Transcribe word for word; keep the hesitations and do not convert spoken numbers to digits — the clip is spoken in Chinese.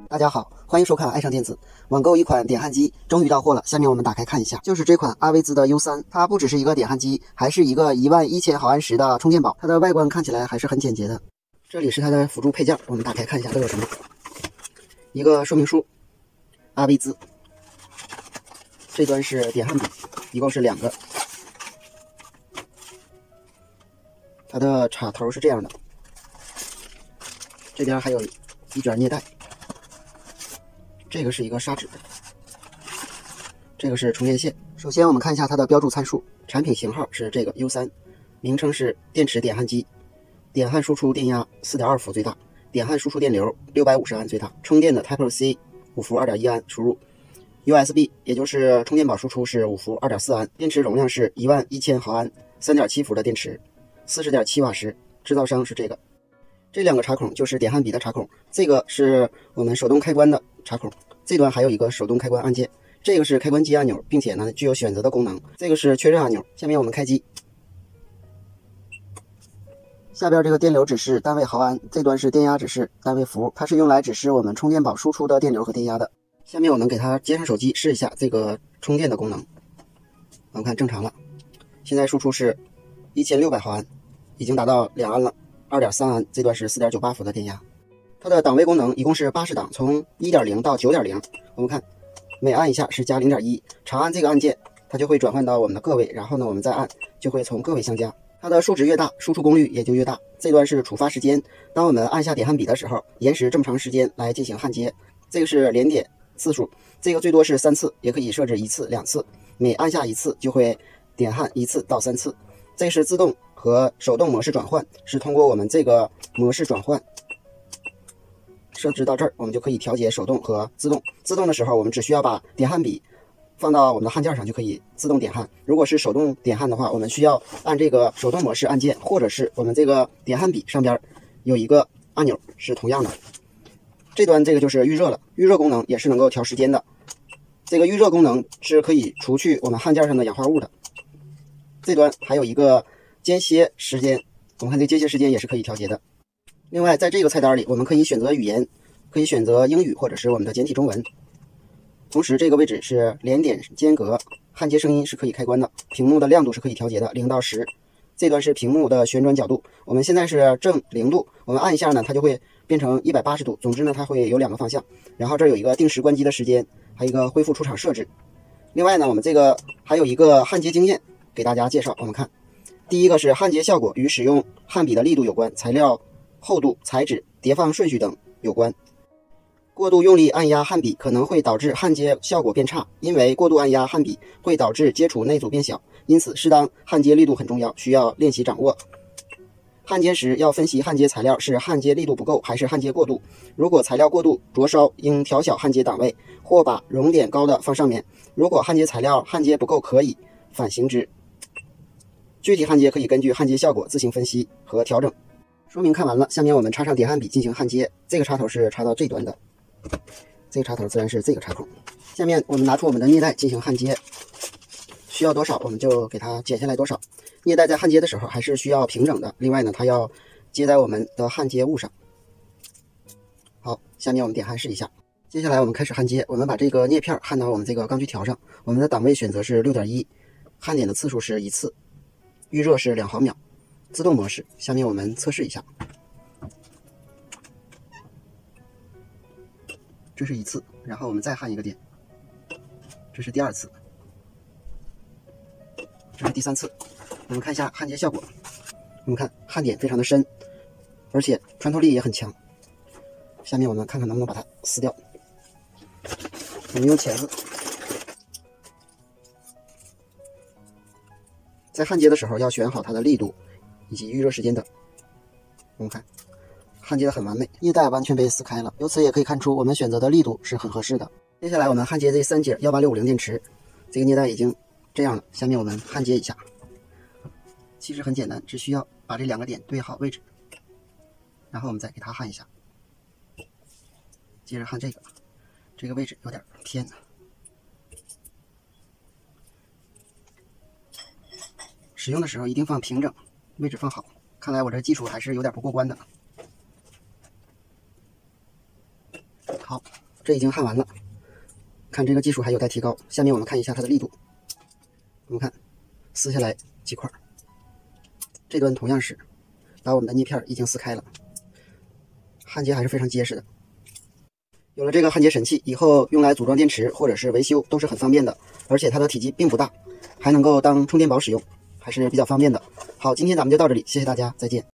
大家好，欢迎收看爱上电子。网购一款点焊机终于到货了，下面我们打开看一下，就是这款阿维兹的 U 三，它不只是一个点焊机，还是一个一万一千毫安时的充电宝。它的外观看起来还是很简洁的。这里是它的辅助配件，我们打开看一下都有什么。一个说明书，阿维兹，这端是点焊笔，一共是两个。它的插头是这样的，这边还有一卷镍带。这个是一个砂纸，这个是充电线。首先我们看一下它的标注参数，产品型号是这个 U 三， 名称是电池点焊机，点焊输出电压 四点二 伏最大，点焊输出电流六百五十安最大，充电的 Type C 五伏 二点一 安输入， U S B 也就是充电宝输出是五伏 二点四 安，电池容量是一万一千毫安， 三点七伏的电池， 四十点七瓦时，制造商是这个。这两个插孔就是点焊笔的插孔，这个是我们手动开关的插孔，这端还有一个手动开关按键，这个是开关机按钮，并且呢具有选择的功能，这个是确认按钮。下面我们开机，下边这个电流指示单位毫安，这端是电压指示单位伏，它是用来指示我们充电宝输出的电流和电压的。下面我们给它接上手机试一下这个充电的功能，我们看正常了，现在输出是一千六百毫安，已经达到两安了， 二点三安，这段是 四点九八伏的电压。它的档位功能一共是八十档，从 一点零 到 九点零。 我们看每按一下是加 零点一， 长按这个按键它就会转换到我们的个位，然后呢我们再按就会从个位相加。它的数值越大，输出功率也就越大。这段是触发时间，当我们按下点焊笔的时候，延时这么长时间来进行焊接。这个是连点次数，这个最多是三次，也可以设置一次两次，每按下一次就会点焊一次到三次。这是自动和手动模式转换，是通过我们这个模式转换设置到这儿，我们就可以调节手动和自动。自动的时候我们只需要把点焊笔放到我们的焊件上就可以自动点焊，如果是手动点焊的话，我们需要按这个手动模式按键，或者是我们这个点焊笔上边有一个按钮是同样的。这端这个就是预热了，预热功能也是能够调时间的，这个预热功能是可以除去我们焊件上的氧化物的。这端还有一个间歇时间，我们看这间歇时间也是可以调节的。另外在这个菜单里我们可以选择语言，可以选择英语或者是我们的简体中文。同时这个位置是连点间隔，焊接声音是可以开关的，屏幕的亮度是可以调节的，零到十。这端是屏幕的旋转角度，我们现在是正零度，我们按一下呢它就会变成一百八十度，总之呢它会有两个方向。然后这有一个定时关机的时间，还有一个恢复出厂设置。另外呢我们这个还有一个焊接经验给大家介绍，我们看第一个是焊接效果与使用焊笔的力度有关，材料厚度、材质、叠放顺序等有关。过度用力按压焊笔可能会导致焊接效果变差，因为过度按压焊笔会导致接触内阻变小，因此适当焊接力度很重要，需要练习掌握。焊接时要分析焊接材料是焊接力度不够还是焊接过度，如果材料过度灼烧，应调小焊接档位，或把熔点高的放上面。如果焊接材料焊接不够，可以反行之。具体焊接可以根据焊接效果自行分析和调整。说明看完了，下面我们插上点焊笔进行焊接。这个插头是插到这端的，这个插头自然是这个插孔。下面我们拿出我们的镍带进行焊接，需要多少我们就给它剪下来多少。镍带在焊接的时候还是需要平整的，另外呢它要接在我们的焊接物上。好，下面我们点焊试一下。接下来我们开始焊接，我们把这个镍片焊到我们这个钢锯条上，我们的档位选择是 六点一， 焊点的次数是一次，预热是两毫秒，自动模式。下面我们测试一下，这是一次，然后我们再焊一个点，这是第二次，这是第三次。我们看一下焊接效果，我们看焊点非常的深，而且穿透力也很强。下面我们看看能不能把它撕掉。我们用钳子，在焊接的时候要选好它的力度以及预热时间等。我们看焊接的很完美，镍带完全被撕开了，由此也可以看出我们选择的力度是很合适的。接下来我们焊接这三节一八六五零电池，这个镍带已经这样了，下面我们焊接一下。其实很简单，只需要把这两个点对好位置，然后我们再给它焊一下。接着焊这个，这个位置有点偏，使用的时候一定放平整，位置放好。看来我这技术还是有点不过关的。 好，这已经焊完了，看这个技术还有待提高。下面我们看一下它的力度，我们看撕下来几块，这端同样是把我们的镍片已经撕开了，焊接还是非常结实的。有了这个焊接神器以后，用来组装电池或者是维修都是很方便的，而且它的体积并不大，还能够当充电宝使用，还是比较方便的。好，今天咱们就到这里，谢谢大家，再见。